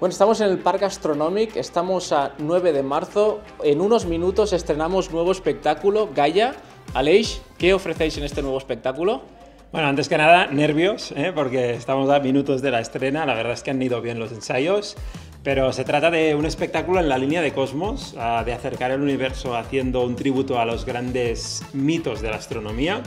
Bueno, estamos en el Parc Gastronomic, estamos a 9 de marzo. En unos minutos estrenamos nuevo espectáculo, Gaia. Aleix, ¿qué ofrecéis en este nuevo espectáculo? Bueno, antes que nada, nervios, porque estamos a minutos de la estrena. La verdad es que han ido bien los ensayos, pero se trata de un espectáculo en la línea de Cosmos, de acercar el universo haciendo un tributo a los grandes mitos de la astronomía.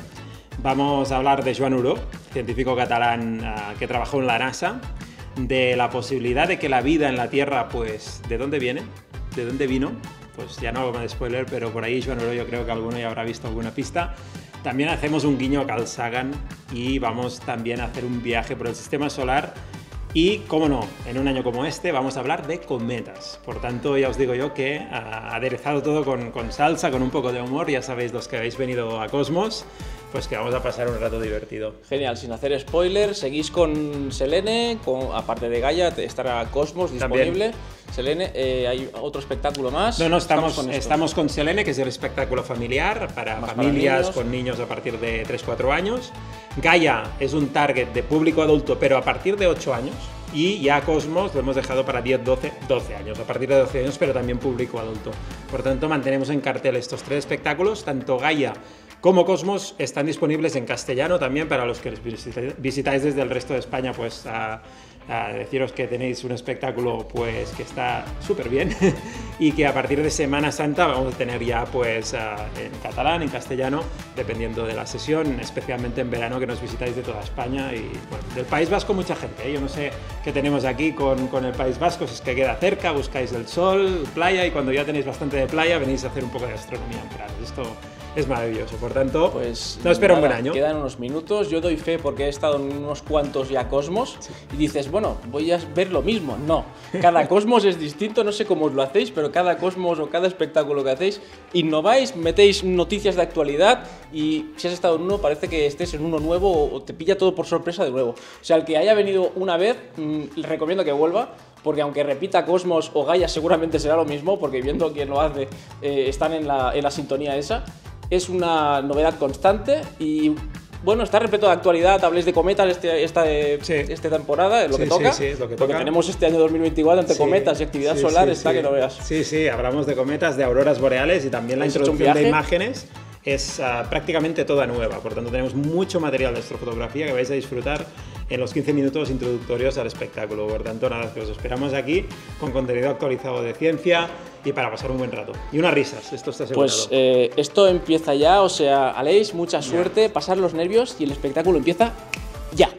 Vamos a hablar de Joan Oró, científico catalán que trabajó en la NASA, de la posibilidad de que la vida en la Tierra, pues, ¿de dónde viene? ¿De dónde vino? Pues ya no hago más de spoiler, pero por ahí Joan Oró yo creo que alguno ya habrá visto alguna pista. También hacemos un guiño a Carl Sagan y vamos también a hacer un viaje por el sistema solar y, cómo no, en un año como este vamos a hablar de cometas. Por tanto, ya os digo yo que aderezado todo con salsa, con un poco de humor, ya sabéis los que habéis venido a Cosmos, pues que vamos a pasar un rato divertido. Genial, sin hacer spoilers, seguís con Selene, aparte de Gaia estará Cosmos disponible. También. Selene, ¿hay otro espectáculo más? No, estamos con Selene, que es el espectáculo familiar para familias con niños a partir de 3-4 años. Gaia es un target de público adulto, pero a partir de 8 años. Y ya Cosmos lo hemos dejado para 10-12 años, a partir de 12 años, pero también público adulto. Por tanto, mantenemos en cartel estos 3 espectáculos, tanto Gaia como Cosmos están disponibles en castellano también para los que visitáis desde el resto de España, pues a deciros que tenéis un espectáculo pues que está súper bien y que a partir de Semana Santa vamos a tener ya pues en catalán, en castellano, dependiendo de la sesión, especialmente en verano que nos visitáis de toda España y bueno, del País Vasco mucha gente, Yo no sé qué tenemos aquí con el País Vasco, si es que queda cerca, buscáis el sol, playa y cuando ya tenéis bastante de playa venís a hacer un poco de gastronomía en Prades. Esto es maravilloso, por tanto, pues no espero un buen año. Quedan unos minutos, yo doy fe porque he estado en unos cuantos ya Cosmos y dices, bueno, voy a ver lo mismo. No, cada Cosmos es distinto, no sé cómo os lo hacéis, pero cada Cosmos o cada espectáculo que hacéis, innováis, metéis noticias de actualidad y si has estado en uno parece que estés en uno nuevo o te pilla todo por sorpresa de nuevo. O sea, el que haya venido una vez, les recomiendo que vuelva, porque aunque repita Cosmos o Gaia seguramente será lo mismo, porque viendo quién lo hace, están en la sintonía esa. Es una novedad constante y bueno, está repleto de actualidad. Habléis de cometas esta temporada, es lo que toca. Sí, es lo que toca. Porque tenemos este año 2024 entre cometas y actividad solar, que no veas. Sí, hablamos de cometas, de auroras boreales y también la introducción de imágenes es prácticamente toda nueva. Por tanto, tenemos mucho material de astrofotografía que vais a disfrutar en los 15 minutos introductorios al espectáculo. Por tanto, nada, que os esperamos aquí con contenido actualizado de ciencia y para pasar un buen rato. Y unas risas, esto está asegurado. Pues esto empieza ya, o sea, Aleix, mucha suerte, pasar los nervios y el espectáculo empieza ya.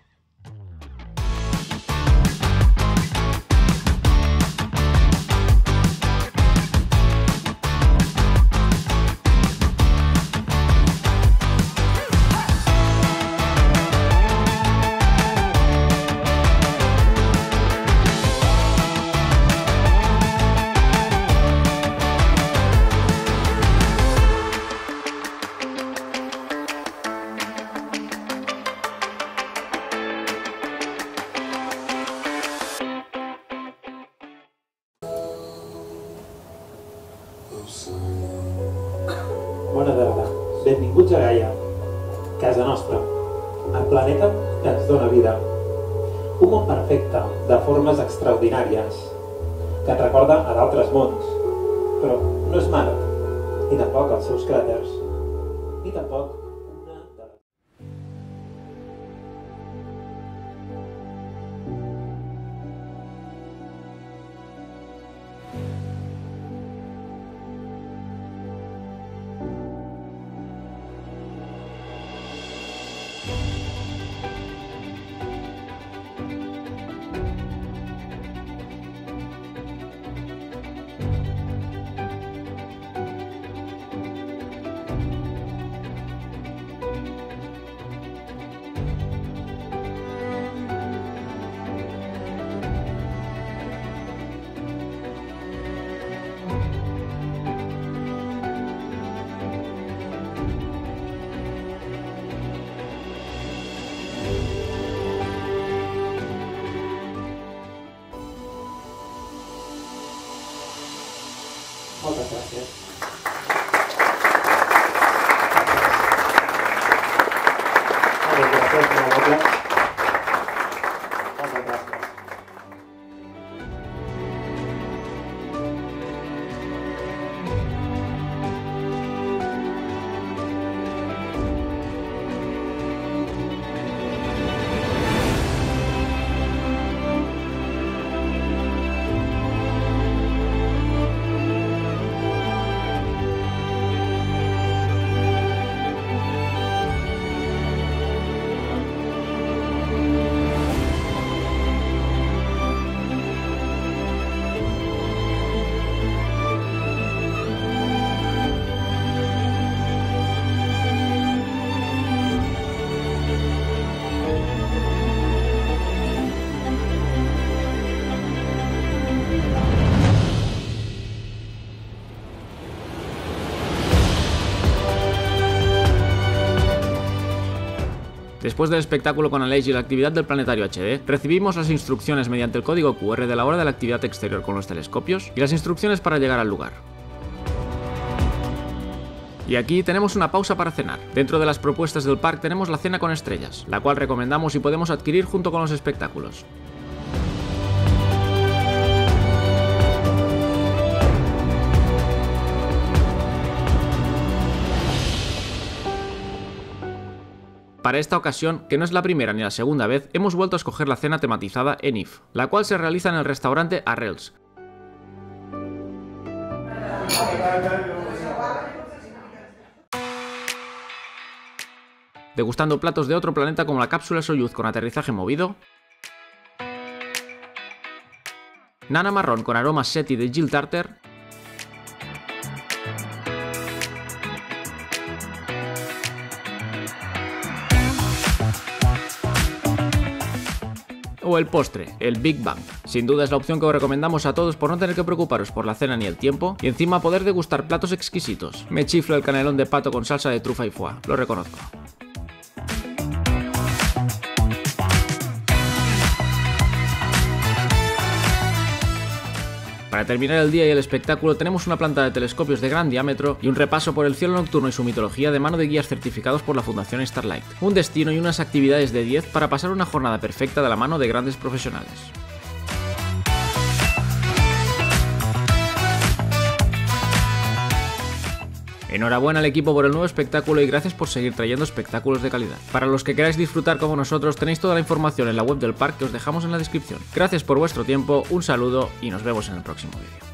Bona tarda. Benvinguts a Gaia, casa nostra, el planeta que ens dona vida. Un món perfecte, de formes extraordinàries, que et recorda a d'altres mons, però no és Mart, ni tampoc els seus cràters, ni tampoc una de les... Moltes gràcies. Moltes gràcies, molt amable. Moltes gràcies. Después del espectáculo con Aleix y la actividad del planetario HD, recibimos las instrucciones mediante el código QR de la hora de la actividad exterior con los telescopios y las instrucciones para llegar al lugar. Y aquí tenemos una pausa para cenar. Dentro de las propuestas del parque tenemos la cena con estrellas, la cual recomendamos y podemos adquirir junto con los espectáculos. Para esta ocasión, que no es la primera ni la segunda vez, hemos vuelto a escoger la cena tematizada en IF, la cual se realiza en el restaurante Arrels. Degustando platos de otro planeta como la cápsula Soyuz con aterrizaje movido, nana marrón con aromas SETI de Jill Tarter, o el postre, el Big Bang. Sin duda es la opción que os recomendamos a todos por no tener que preocuparos por la cena ni el tiempo y encima poder degustar platos exquisitos. Me chiflo el canelón de pato con salsa de trufa y foie, lo reconozco. Para terminar el día y el espectáculo tenemos una planta de telescopios de gran diámetro y un repaso por el cielo nocturno y su mitología de mano de guías certificados por la Fundación Starlight. Un destino y unas actividades de 10 para pasar una jornada perfecta de la mano de grandes profesionales. Enhorabuena al equipo por el nuevo espectáculo y gracias por seguir trayendo espectáculos de calidad. Para los que queráis disfrutar como nosotros tenéis toda la información en la web del parque que os dejamos en la descripción. Gracias por vuestro tiempo, un saludo y nos vemos en el próximo vídeo.